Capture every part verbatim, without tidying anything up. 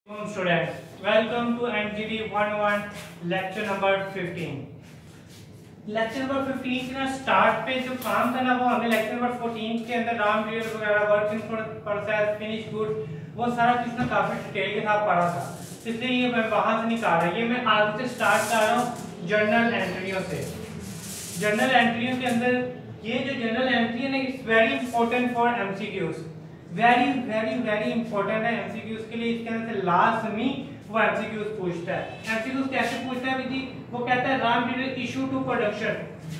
Students, welcome to M G D one oh one lecture number fifteen. Lecture number fifteen के ना start पे जो काम था ना वो हमने लेक्चर नंबर फोर्टीन के अंदर रॉ मटेरियल वगैरह work in process finish good वो सारा चीज ना काफी डिटेल के साथ पढ़ा था, इसलिए ये मैं वहां से निकाल रहा हूँ। ये मैं आगे से स्टार्ट कर रहा हूँ जर्नल एंट्रियों से। जर्नल एंट्रियों के अंदर ये जो जर्नल एंट्री है ना it's very important for MCQs, very very very important है एमसीक्यूज के लिए। इसके अंदर से लाजमी वो एमसीक्यूज पूछता है। एमसीक्यूज कैसे पूछता है जी? वो कहता है raw material issue to production,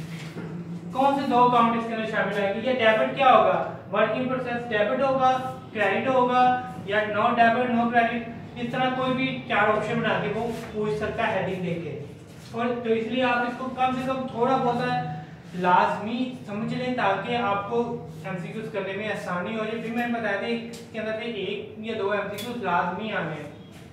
कौन से दो अकाउंट इसके अंदर शामिल है? ये डेबिट क्या होगा? वर्क इन प्रोसेस डेबिट होगा, क्रेडिट होगा, या नो डेबिट नो क्रेडिट, इस तरह कोई भी चार ऑप्शन बना के वो पूछ सकता है हेडिंग देके। और तो इसलिए आप इसको कम से कम थोड़ा बहुत लाजमी समझ लें ताकि आपको एमसीक्यूज करने में आसानी हो जाए। फिर मैंने बताया था इसके अंदर से एक या दो एमसीक्यूज लाजमी आने हैं।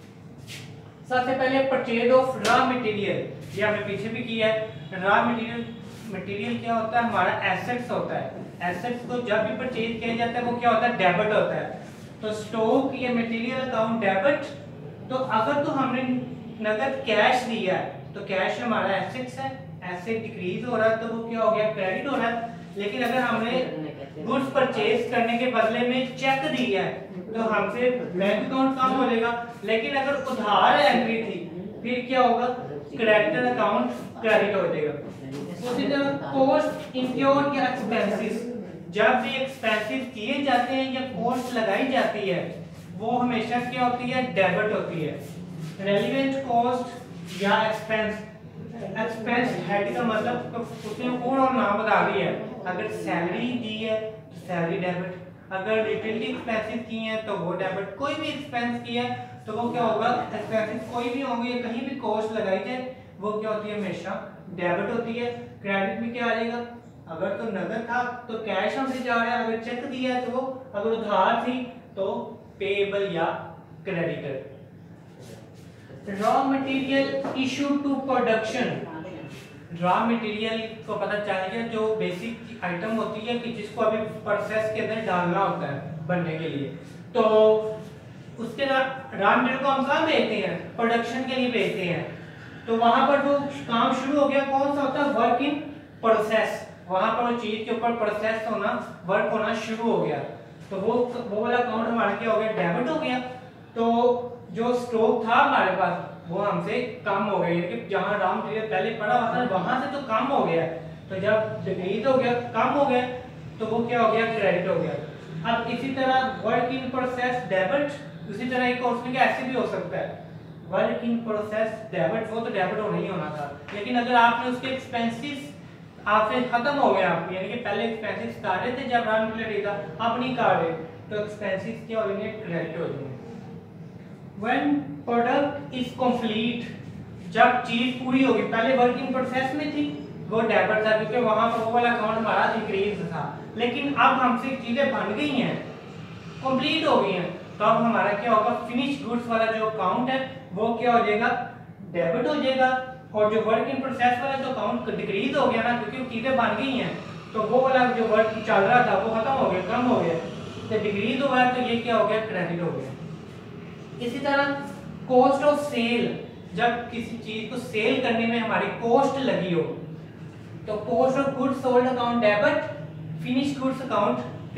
सबसे पहले परचेज ऑफ रॉ मटेरियल, ये हमने पीछे भी किया है। रॉ मटेरियल मटेरियल क्या होता है? हमारा एसेट्स होता है। एसेट्स को जब भी परचेज किया जाता है वो क्या होता है? डेबिट होता है। तो स्टॉक या मटेरियल अकाउंट डेबिट। तो अगर तो हमने नगद कैश दिया है तो कैश हमारा एसेट्स है, एसेट डिक्रीज हो रहा है तो वो क्या हो गया? क्रेडिट हो रहा है। लेकिन अगर हमने गुड्स परचेज करने के बदले में चेक दिया है तो हमसे बैंक अकाउंट कम हो जाएगा। लेकिन अगर उधार एंट्री थी फिर क्या होगा? क्रेडिटर अकाउंट क्रेडिट हो जाएगा। उसी तरह कॉस्ट इंक्योर्ड या एक्सपेंसेस, जब भी एक्सपेंसेस किए जाते हैं या कॉस्ट लगाई जाती है वो हमेशा क्या होती है? डेबिट होती है। रेलेवेंट कॉस्ट या एक्सपेंस, एक्सपेंस हेड का मतलब उसने कौन और नाम बता दिया है। अगर सैलरी दी है तो सैलरी डेबिट, अगर यूटिलिटी एक्सपेंसेस की हैं तो वो डेबिट। कोई भी एक्सपेंस किया है तो वो क्या होगा? एक्सपेंसेस कोई भी होंगे या कहीं भी कॉस्ट लगाई जाए वो क्या होती है? हमेशा डेबिट होती है। क्रेडिट में क्या आ जाएगा? अगर तो नगद था तो कैश हमसे जा रहा है, अगर चेक दिया है तो वो, अगर उधार थी तो पेएबल या creditor. Raw material issue to production, raw material को पता चल गया जो बेसिक आइटम होती है कि जिसको अभी प्रोसेस के अंदर डालना होता है बनने के लिए। तो उसके रॉ मटेरियल को हम कहाँ भेजते हैं? प्रोडक्शन के लिए भेजते हैं। तो वहां पर जो काम शुरू हो गया कौन सा होता है? Work in process. वहां पर वो चीज के ऊपर प्रोसेस होना, वर्क होना शुरू हो गया तो वो वो वाला अकाउंट हमारा क्या हो गया? डेबिट हो गया। तो जो स्टॉक था हमारे पास वो हमसे कम हो गया, कि जहां रॉ मटेरियल पहले पड़ा हुआ था वहां से तो कम हो गया। तो जब डिक्रीज हो गया, कम हो गया तो वो क्या हो गया? क्रेडिट हो गया। अब इसी तरह वर्क इन प्रोसेस डेबिट, उसी तरह एक और उसमें ऐसे भी हो सकता है वर्क इन प्रोसेस डेबिट, वो तो डेबिट होना ही होना था। लेकिन अगर आपने उसके एक्सपेंसेस आपसे खत्म हो गया, आप यानी कि पहले एक्सपेंसेस कर रहे थे जब रॉ मटेरियल था, अब नहीं कर रहे तो एक्सपेंसेस क्या हो जाएंगे? क्रेडिट हो जाएंगे। When product is complete, जब चीज पूरी होगी, पहले वर्किंग प्रोसेस में थी वो डेबिट था क्योंकि वहां पर वो वाला अकाउंट हमारा इंक्रीज था। लेकिन अब हमसे चीजें बन गई हैं, कंप्लीट हो गई हैं, तो अब हमारा क्या होगा? फिनिश गुड्स वाला जो अकाउंट है वो क्या हो जाएगा? डेबिट हो जाएगा। और जो वर्क इन प्रोसेस वाला जो अकाउंट डिक्रीज हो गया ना, क्योंकि चीजें बन गई हैं तो वो वाला जो वर्क चल रहा था वो खत्म हो गया, कम हो गया, तो डिक्रीज हो गया तो ये क्या हो गया? क्रेडिट हो गया। इसी तरह कॉस्ट ऑफ सेल, जब किसी चीज को सेल करने में हमारी कॉस्ट लगी हो तो cost of goods sold account debit, finish goods account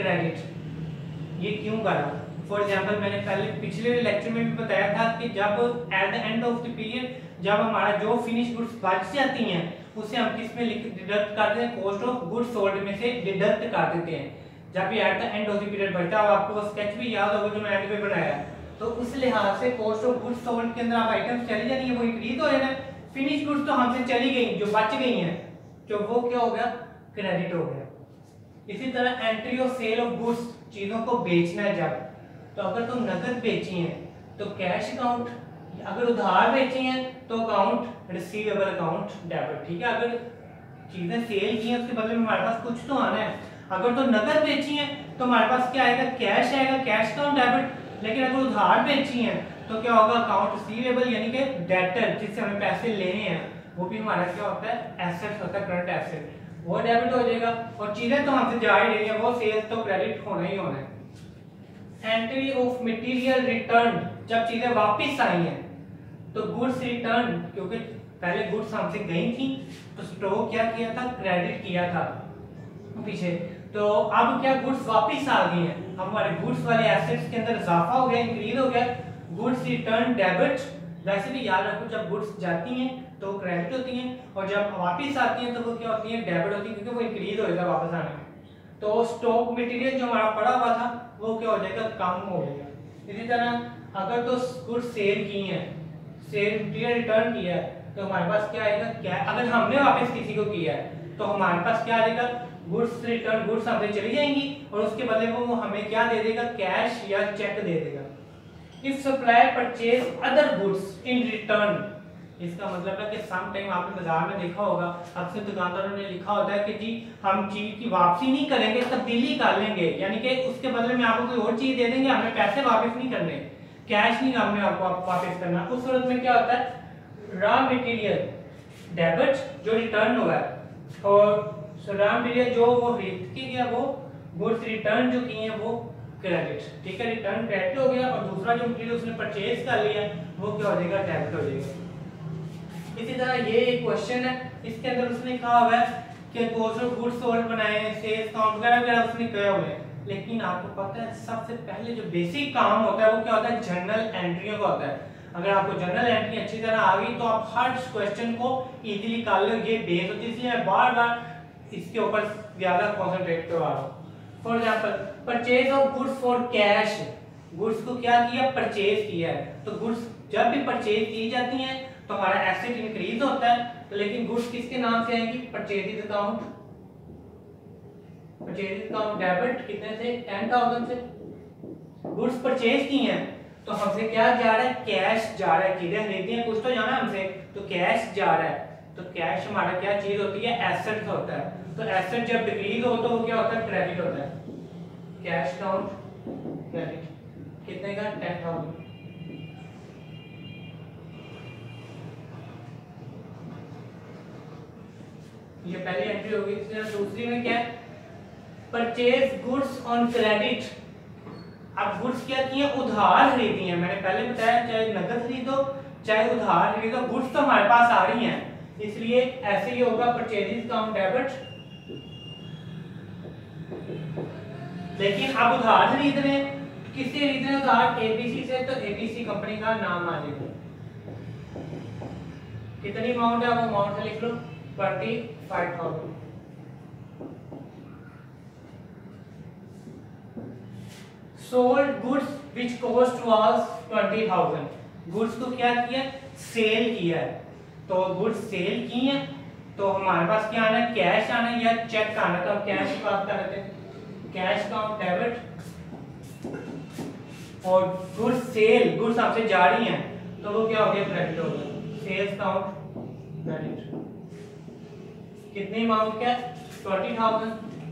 credit. ये क्यों करा? फॉर एग्जांपल मैंने पहले पिछले लेक्चर में भी बताया था कि जब at the end of the period जब हमारा जो फिनिश गुड्स बच जाती हैं उसे हम किस में डिडक्ट कर देते हैं? कॉस्ट ऑफ गुड्स सोल्ड में से डिडक्ट कर देते हैं। जब भी at the end of the period बचता है, आपको वो स्केच भी याद होगा जो मैं एंड पे बनाया, तो उस लिहाज से कॉस्ट ऑफ गुड्स सोल्ड के अंदर आप आइटम्स चली जानी है वो इंक्रीज हो जाना है। फिनिश गुड्स तो हमसे चली गई, जो बच गई हैं, जो वो क्या हो गया? क्रेडिट हो गया। इसी तरह entry of sale of goods, चीजों को बेचना है जब, तो अगर तुम नगद बेची हैं तो कैश अकाउंट, अगर उधार बेची हैं तो अकाउंट रिसीवेबल अकाउंट डेबिट। ठीक है, अगर चीजें सेल की हैं उसके बदले में हमारे पास कुछ तो आना है। अगर तो नगद बेची हैं तो हमारे पास क्या आएगा? कैश आएगा, कैश अकाउंट डेबिट। लेकिन अगर उधार बेची हैं तो क्या होगा? अकाउंट रिसीवेबल यानी कि डेटर, जिससे हमें पैसे लेने हैं, वो भी हमारा क्या होता है? एसेट्स होता है, करंट एसेट, वो डेबिट हो जाएगा। और चीजें तो हमसे जा ही रही है, वो सेल्स तो क्रेडिट होना ही होना है। एंट्री ऑफ मटेरियल रिटर्न, जब चीजें वापस आई हैं तो गुड्स रिटर्न, क्योंकि पहले गुड्स हमसे गई थी तो स्टॉक क्या किया था, क्रेडिट किया था पीछे, तो अब क्या गुड्स वापस आ गई हैं, हमारे गुड्स वाले एसेट्स के अंदर इजाफा हो गया, इंक्रीज हो गया, गुड्स रिटर्न डेबिट। वैसे भी याद रखो जब गुड्स जाती हैं तो क्रेडिट होती हैं और जब वापस आती हैं तो वो क्या होती है, डेबिट होती है, क्योंकि वो इंक्रीज हो जाएगा वापस आने में। तो स्टॉक मटेरियल जो हमारा पड़ा हुआ था वो क्या हो जाएगा, कम हो जाएगा। इसी तरह अगर तो गुड्स सेल की हैं, सेल मटेरियल रिटर्न किया है तो हमारे पास क्या आएगा, क्या अगर हमने वापस किसी को किया है तो हमारे पास क्या आ जाएगा, गुड्स रिटर्न, गुड्स हमसे चली जाएंगी और उसके बदले में वो हमें क्या दे देगा, कैश या चेक दे देगा। If supplier purchase other goods in return, इसका मतलब है कि सम टाइम आपने बाजार में देखा होगा, अक्सर दुकानदारों ने लिखा होता है कि जी हम चीज की वापसी नहीं करेंगे, तब्दीली कर लेंगे, यानी कि उसके बदले में आपको कोई और चीज दे देंगे, हमें पैसे वापस नहीं करने, कैश नहीं हमने आपको वापस करना। उस सूरत में क्या होता है, रॉ मटेरियल डेबिट जो रिटर्न हुआ है और रॉ मटेरियल जो वो खरीद के गया वो गुड्स रिटर्न जो किए हैं वो क्रेडिट, ठीक है, रिटर्न क्रेडिट हो गया और दूसरा जो मटेरियल उसने परचेज कर लिया वो क्या हो जाएगा, डेबिट हो जाएगा। इसी तरह ये एक क्वेश्चन है, इसके अंदर उसने कहा हुआ है कि कॉस्ट ऑफ गुड्स सोल्ड बनाए हैं, सेल्स काउंट वगैरह वगैरह उसने किए हुए हैं, लेकिन आपको पता है सबसे पहले जो बेसिक काम होता है वो क्या होता है, जर्नल एंट्रियों का होता है। अगर आपको जर्नल एंट्री अच्छी तरह आ गई तो आप हर क्वेश्चन को इजीली कर लो, ये बेस होती है, इसलिए मैं बार बार इसके ऊपर ज्यादा कंसंट्रेट करवा रहा हूँ। For example purchase of goods for cash, goods को क्या किया, परचेज किया है, तो गुड्स जब भी परचेज की जाती हैं तो हमारा एसेट इंक्रीज होता है, तो लेकिन गुड्स किसके नाम से आएंगी, purchase account, purchase account debit कितने से, टेन थाउजेंड से, गुड्स परचेज की हैं तो हमसे क्या जा रहा है, कैश जा रहा है, चीजें खरीदी हैं कुछ तो जाना हमसे, तो कैश जा रहा है, तो कैश हमारा क्या चीज होती है, एसेट होता है, तो एसेट जब डिक्रीज हो तो वो क्या होता है, क्रेडिट होता है, कैश काउंट क्रेडिट कितने का, टेन थाउजेंड। ये पहली एंट्री होगी। दूसरी में क्या है, परचेज गुड्स ऑन क्रेडिट, अब गुड्स क्या किए, उधार खरीदी है, मैंने पहले बताया चाहे नकद खरीदो चाहे उधार खरीदो, गुड्स तो हमारे पास आ रही हैं, इसलिए ऐसे ही होगा परचेज अकाउंट डेबिट। लेकिन अब उधार खरीद रहे हैं, किससे खरीद रहे हैं उधार, एबीसी से, तो एबीसी कंपनी का नाम आ जाएगा, कितनी अमाउंट है वो अमाउंट से लिख लो, twenty five thousand. Sold goods which cost was twenty thousand, goods को क्या किया, सेल किया है, तो गुड्स सेल की हैं तो हमारे पास क्या आना है, कैश आना है या चेक आना है, तो हम कैश की बात कर रहे थे, कैश काउंट डेबिट, और गुड्स सेल, गुड्स हमसे जा रही हैं तो वो क्या हो गया, क्रेडिट हो गया, सेल्स काउंट क्रेडिट, कितनी अमाउंट क्या, twenty thousand.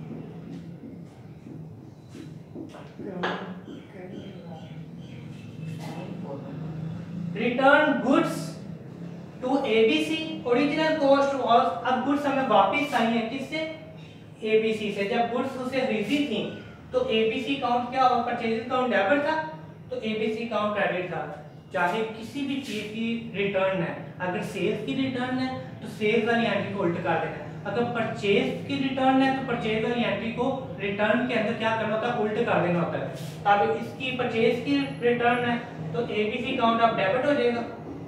Return goods to ABC, original cost was, अब गुड्स हमें वापस आई है किससे, एबीसी से, जब गुड्स उसे खरीदी थी तो एबीसी काउंट क्या होगा, परचेज अकाउंट डेबिट था तो एबीसी काउंट क्रेडिट था। चाहे किसी भी चीज की रिटर्न है, अगर सेल्स की रिटर्न है तो सेल्स वाली एंट्री को उल्ट कर देना है, अगर परचेज की रिटर्न है तो परचेज वाली एंट्री को रिटर्न के अंदर क्या करना होता है, उल्ट कर देना होता है। अब इसकी परचेज की रिटर्न है तो एबीसी काउंट अब डेबिट हो जाएगा,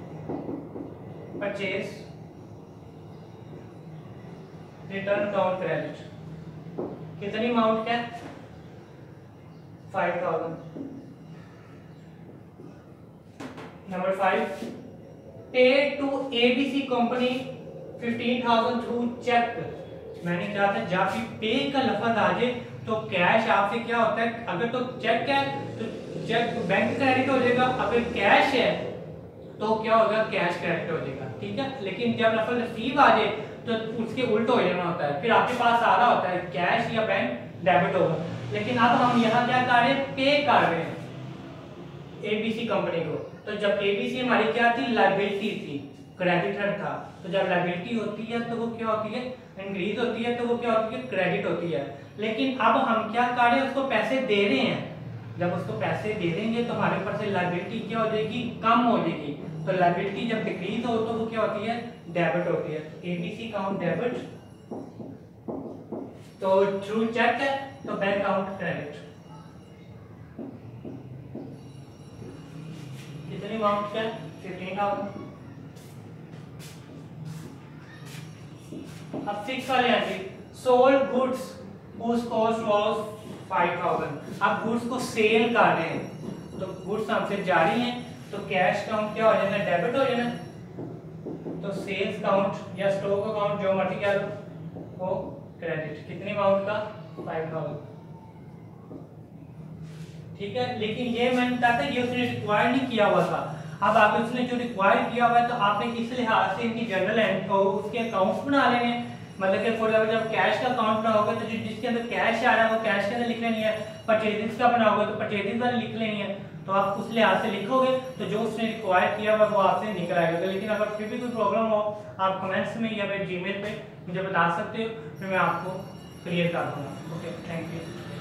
परचेज रिटर्न काउंट क्रेडिट, कितनी अमाउंट क्या, five thousand. Number five, paid to ABC company fifteen thousand through cheque, मैंने कहा था जब भी पे का लफ्ज आ जाए तो कैश आपसे क्या होता है, अगर तो चेक है तो चेक बैंक क्रेडिट हो जाएगा, अगर कैश है तो क्या होगा, कैश क्रेडिट हो जाएगा, ठीक है। लेकिन जब लफ्ज रिसीव आ जाए तो उसके उल्ट हो जाना होता है, फिर आपके पास आ रहा होता है कैश या बैंक डेबिट होगा। लेकिन अब हम यहाँ क्या कर रहे हैं, पे कर रहे हैं एबीसी कंपनी को, तो जब एबीसी हमारी क्या थी, लायबिलिटी थी, क्रेडिटर था, तो जब लायबिलिटी होती है तो वो क्या होती है, इंक्रीज होती है, तो वो क्या होती है, क्रेडिट होती है। लेकिन अब हम क्या कर रहे हैं, उसको पैसे दे रहे हैं, जब उसको पैसे दे देंगे तो हमारे ऊपर से लायबिलिटी क्या हो जाएगी, कम हो जाएगी। तो लायबिलिटी जब डिक्रीज हो तो वो क्या होती है, डेबिट होती है। एबीसी अकाउंट डेबिट, तो थ्रू चेक है तो बैंक अकाउंट क्रेडिट। कितनी अमाउंट क्या, फिफ्टीन थाउजेंड। अब सिक्स वाले हैं जी, sold goods whose cost was five thousand. अब गुड्स को सेल कर रहे हैं तो गुड्स हमसे जारी हैं तो कैश अकाउंट क्या हो जाना, डेबिट हो जाना। तो सेल्स अकाउंट या स्टॉक अकाउंट जो मर्जी कह लो वो क्रेडिट। कितनी अमाउंट का, फाइव थाउजेंड। ठीक है, लेकिन ये मैंने कहा था ये उसने रिक्वायर नहीं किया हुआ था। अब आप उसने जो रिक्वायर किया हुआ है तो आपने इस लिहाज से इनकी जनरल एंड को उसके अकाउंट्स बना लेने हैं। मतलब कि फॉर एग्जांपल जब कैश का अकाउंट बनाओगे तो जिसके अंदर कैश आ रहा है वो कैश के अंदर लिख लेनी है, परचेजेस का बनाओगे तो परचेजेस वाली लिख लेनी है। तो आप उस लिहाज से लिखोगे तो जो उसने रिक्वायर किया हुआ वो आपसे निकल आएगा। लेकिन अगर फिर भी कोई प्रॉब्लम हो आप कमेंट्स में या फिर जीमेल पे मुझे बता सकते हो, फिर मैं आपको क्लियर कर दूंगा। Okay, thank you.